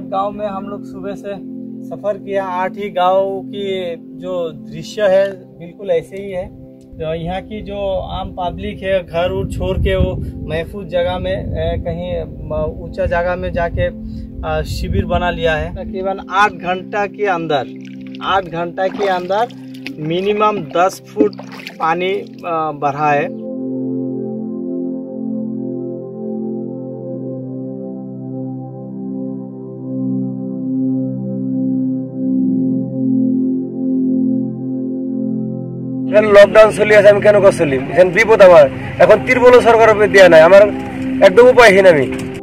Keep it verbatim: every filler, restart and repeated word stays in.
गांव में हम लोग सुबह से सफ़र किया। आठ ही गांव की जो दृश्य है बिल्कुल ऐसे ही है। तो यहाँ की जो आम पब्लिक है घर उर छोड़ के वो महफूज जगह में कहीं ऊंचा जगह में जाके शिविर बना लिया है। तकरीबन आठ घंटा के अंदर आठ घंटा के अंदर मिनिमम दस फुट पानी बढ़ा है। लकडाउन चलि আছে আমি কেন চলিম এখন বিপদ আমার এখন তিরবল সরকারের দিয়া নাই আমার একদম উপায়হীন আমি।